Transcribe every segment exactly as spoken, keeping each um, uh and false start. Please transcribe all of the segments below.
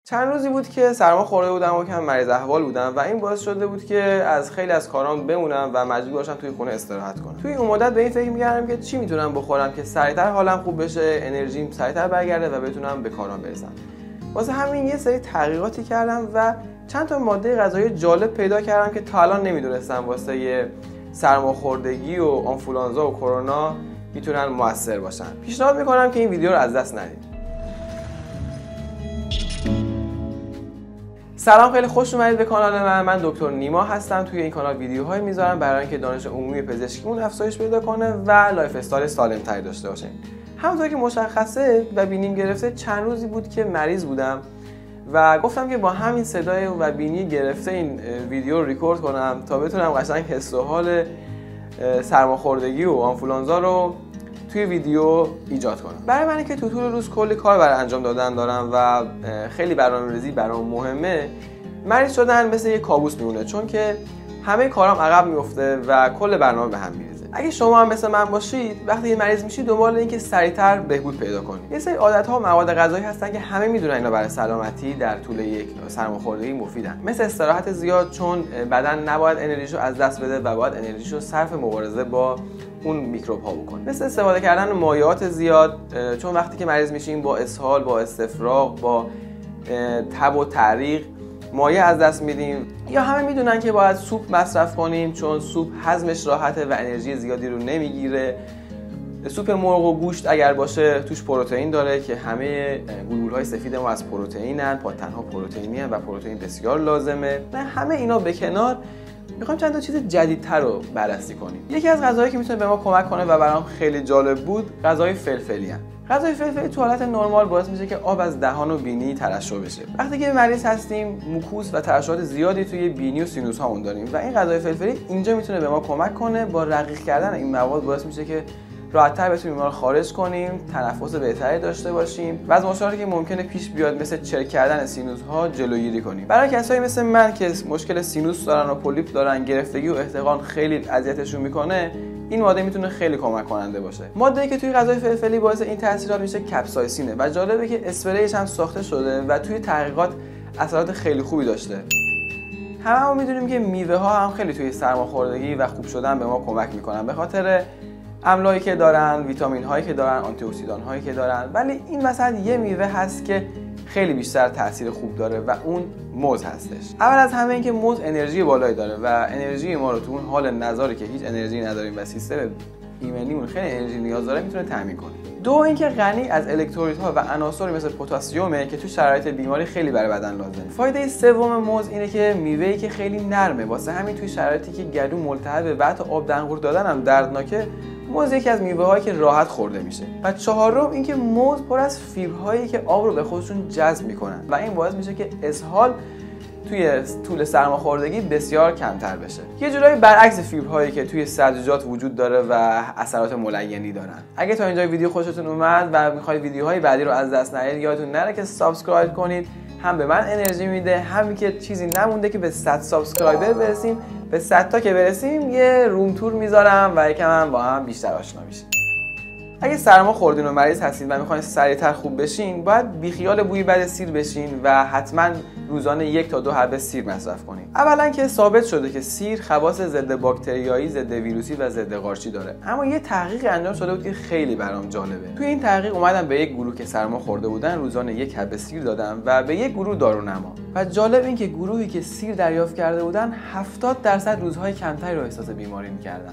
چند روزی بود که سرما خورده بودم و کم مریض احوال بودم و این باعث شده بود که از خیلی از کارام بمونم و مجبور باشم توی خونه استراحت کنم. توی اون مدت به این فکر می‌کردم که چی میتونم بخورم که سریعتر حالم خوب بشه، انرژیم سریعتر برگرده و بتونم به کارام برسم. واسه همین یه سری تحقیقاتی کردم و چند تا ماده غذایی جالب پیدا کردم که تا الان نمیدونستم واسه سرماخوردگی و آنفولانزا و کرونا میتونن موثر باشن. پیشنهاد میکنم که این ویدیو رو از دست ندید. سلام، خیلی خوش اومدید به کانال من. من دکتر نیما هستم. توی این کانال ویدیوهایی میذارم برای اینکه دانش عمومی پزشکیمون افزایش پیدا کنه و لایف استایل سالم‌تری داشته باشیم. همونطور که مشخصه و بینیم گرفته، چند روزی بود که مریض بودم و گفتم که با همین صدای و بینی گرفته این ویدیو رو ریکورد کنم تا بتونم قشنگ حس و حال سرماخوردگی و آنفولانزا رو توی ویدیو ایجاد کنم. برای من که تو طول روز کلی کار برای انجام دادن دارم و خیلی برنامه‌ریزی برام مهمه، مریض شدن مثل یه کابوس میمونه، چون که همه کارام عقب میفته و کل برنامه به هم میریزه. اگه شما هم مثل من باشید، وقتی مریض میشید دنبال اینکه سریعتر بهبود پیدا کنید. یه سری عادت‌ها و مواد غذایی هستن که همه میدونن اینا برای سلامتی در طول یک سرماخوردگی مفیدن. مثل استراحت زیاد، چون بدن نباید انرژیشو از دست بده و باید انرژیشو صرف مبارزه با اون میکروب ها بکنه. مثل استفاده کردن مایعات زیاد، چون وقتی که مریض میشیم با اسهال، با استفراغ، با تب و تعریق مایع از دست میدیم. یا همه میدونن که باید سوپ مصرف کنیم، چون سوپ هضمش راحته و انرژی زیادی رو نمیگیره. سوپ مرغ و گوشت اگر باشه توش پروتئین داره که همه گلولهای سفید ما از پروتئینن، پاتن‌ها پروتئینی هستن و پروتئین بسیار لازمه. نه همه اینا به کنار، میخوام چند تا چیز جدیدتر رو بررسی کنیم. یکی از غذاهایی که میتونه به ما کمک کنه و برام خیلی جالب بود، غذای فلفلی هستن. غذای فلفلی تو حالت نرمال باعث میشه که آب از دهان و بینی ترشح بشه. وقتی که مریض هستیم، موکوس و ترشحات زیادی توی بینی و سینوس هامون داریم و این غذای فلفلی اینجا میتونه به ما کمک کنه. با رقیق کردن این مواد باعث میشه که راحت‌تر بتونیم اینا رو خارج کنیم، تنفس بهتری داشته باشیم و از مشکلاتی که ممکنه پیش بیاد مثل چرک کردن سینوس ها جلوگیری کنیم. برای کسایی مثل من که مشکل سینوس دارن و پولیپ دارن، گرفتگی و احتقان خیلی اذیتشون میکنه، این ماده میتونه خیلی کمک کننده باشه. ماده‌ای که توی غذای فلفلی باعث این تاثیرات میشه کپسایسینه و جالبه که اسپریش هم ساخته شده و توی تحقیقات اثرات خیلی خوبی داشته. هممون میدونیم که میوه ها هم خیلی توی سرماخوردگی و خوب شدن به ما کمک میکنن، به خاطر املاحی که دارن، ویتامین هایی که دارن، آنتی اکسیدان هایی که دارن. ولی این وسط یه میوه هست که خیلی بیشتر تاثیر خوب داره و اون موز هستش. اول از همه این که موز انرژی بالایی داره و انرژی ما رو تو اون حال نزاری که هیچ انرژی نداریم و سیستم ایمنیمون خیلی انرژی نیاز داره میتونه تامین کنه. دو اینکه غنی از الکترولیت ها و عناصری مثل پتاسیمه که تو شرایط بیماری خیلی برای بدن لازمه. فایده سوم موز اینه که میوه‌ای که خیلی نرمه، واسه همین توی شرایطی که گلو ملتهبه و حتی آب دنقور دادن هم دردناکه، موز یکی از میوه‌هایی که راحت خورده میشه. و چهارم اینکه موز پر از فیبرهایی که آب رو به خودشون جذب میکنن و این باعث میشه که اسهال توی طول سرماخوردگی بسیار کمتر بشه. یه جورایی برعکس فیبرهایی که توی سبزیجات وجود داره و اثرات ملینی دارن. اگه تا اینجا ویدیو خوشتون اومد و میخواید ویدیوهای بعدی رو از دست ندید، یادتون نره که سابسکرایب کنید. هم به من انرژی میده، همین که چیزی نمونده که به صد سابسکرایبر برسیم. به صد تا که برسیم یه روم تور میذارم و یکم هم با هم بیشتر آشنا میشیم. اگه سرما خوردین و مریض هستین و میخواین سریعتر خوب بشین، باید بیخیال بوی بد سیر بشین و حتما روزانه یک تا دو حبه سیر مصرف کنین. اولا که ثابت شده که سیر خواص ضد باکتریایی، ضد ویروسی و ضد قارچی داره. اما یه تحقیق انجام شده بود که خیلی برام جالبه. توی این تحقیق اومدن به یک گروه که سرما خورده بودن روزانه یک حبه سیر دادن و به یک گروه دارونما. و جالب این که گروهی که سیر دریافت کرده بودن هفتاد درصد روزهای کمتری رو احساس بیماری می‌کردن.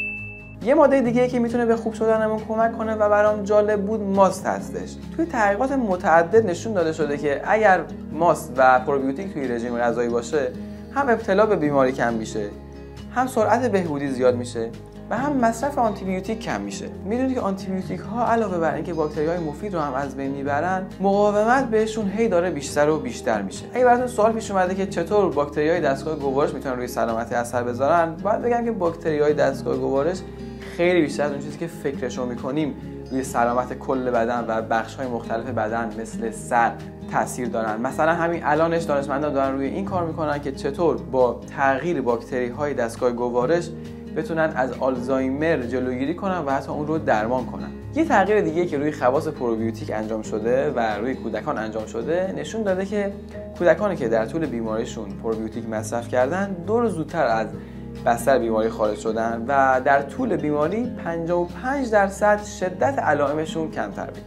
یه ماده دیگه که میتونه به خوب شدنمون کمک کنه و برام جالب بود، ماست هستش. توی تحقیقات متعدد نشون داده شده که اگر ماست و پروبیوتیک توی رژیم غذایی باشه، هم ابتلا به بیماری کم میشه، هم سرعت بهبودی زیاد میشه و هم مصرف آنتی بیوتیک کم میشه. میدونید که آنتی بیوتیک ها علاوه بر اینکه باکتری‌های مفید رو هم از بین میبرن، مقاومت بهشون هی داره بیشتر و بیشتر میشه. اگه براتون سوال پیش اومده که چطور باکتری‌های دستگاه گوارش میتونن روی سلامتی اثر بذارن، باید بگم که باکتری‌های دستگاه گوارش خیلی بیشتر از اون چیزی که فکرشو میکنیم روی سلامت کل بدن و بخش‌های مختلف بدن مثل سر تاثیر دارن. مثلا همین الانش دانشمندان دارن روی این کار میکنن که چطور با تغییر باکتری‌های دستگاه گوارش بتونن از آلزایمر جلوگیری کنن و حتی اون رو درمان کنن. یه تغییر دیگه که روی خواص پروبیوتیک انجام شده و روی کودکان انجام شده نشون داده که کودکانی که در طول بیماریشون پروبیوتیک مصرف کردن دو روز زودتر از بستر بیماری خارج شدن و در طول بیماری پنجاه و پنج درصد شدت علائمشون کمتر بود.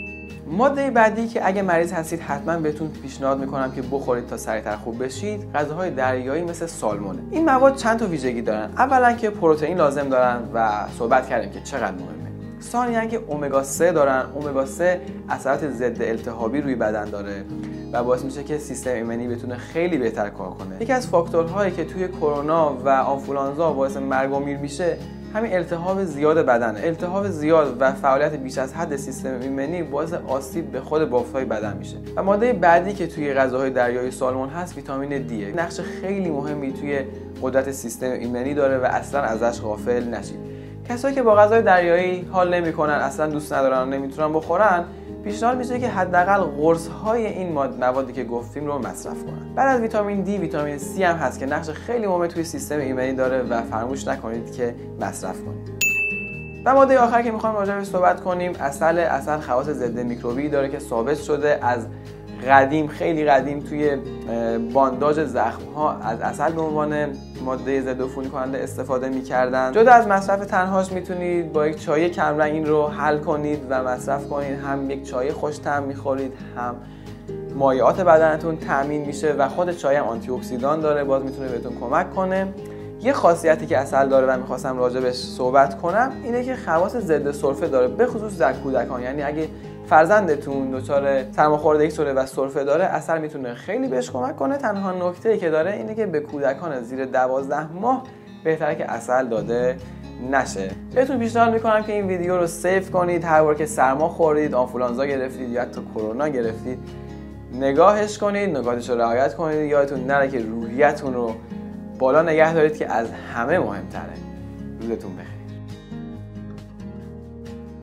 ماده بعدی که اگه مریض هستید حتما بهتون پیشنهاد میکنم که بخورید تا سریعتر خوب بشید، غذاهای دریایی مثل سالمونه. این مواد چند تا ویژگی دارن. اولا که پروتئین لازم دارن و صحبت کردیم که چقدر مهمه. ثانیاً که امگا سه دارن. امگا سه اثرات ضد التهابی روی بدن داره و باعث میشه که سیستم ایمنی بتونه خیلی بهتر کار کنه. یکی از فاکتورهایی که توی کرونا و آنفولانزا باعث مرگ و میر میشه همین التهاب زیاد بدنه. التهاب زیاد و فعالیت بیش از حد سیستم ایمنی باعث آسیب به خود بافت‌های بدن میشه. و ماده بعدی که توی غذاهای دریایی سالمون هست ویتامین دی. نقش خیلی مهمی توی قدرت سیستم ایمنی داره و اصلا ازش غافل نشید. کسایی که با غذای دریایی حال نمی‌کنن، اصلا دوست ندارن و نمیتونن بخورن، پیشنهاد میشه که حداقل قرص‌های این موادی که گفتیم رو مصرف کنن. بعد از ویتامین دی، ویتامین سی هم هست که نقش خیلی مهمی توی سیستم ایمنی داره و فراموش نکنید که مصرف کنید. و ماده آخر که می‌خوام راجع بهش صحبت کنیم، عسل. عسل خواص ضد میکروبی داره که ثابت شده از قدیم، خیلی قدیم توی بانداژ زخم‌ها از عسل به عنوان ماده ضد عفونی کننده استفاده می‌کردن. جدا از مصرف تنهاش میتونید با یک چای کمرنگ این رو حل کنید و مصرف کنید. هم یک چای خوش طعم می‌خورید، هم مایعات بدنتون تامین میشه و خود چای هم آنتی اکسیدان داره، باز میتونه بهتون کمک کنه. یه خاصیتی که عسل داره و می‌خواستم راجع بهش صحبت کنم اینه که خواص ضد سرفه داره، به خصوص در کودکان. یعنی اگه فرزندتون دچار سرماخوردگی شده و سرفه داره، عسل میتونه خیلی بهش کمک کنه. تنها نکته‌ای که داره اینه که به کودکان زیر دوازده ماه بهتره که عسل داده نشه. بهتون پیشنهاد میکنم که این ویدیو رو سیو کنید. هر بار که سرما خوردید، آنفولانزا گرفتید یا حتی کرونا گرفتید، نگاهش کنید، نکاتش رو رعایت کنید. یادتون نره که روحیتون رو بالا نگه دارید که از همه مهمتره. روزتون بخیر.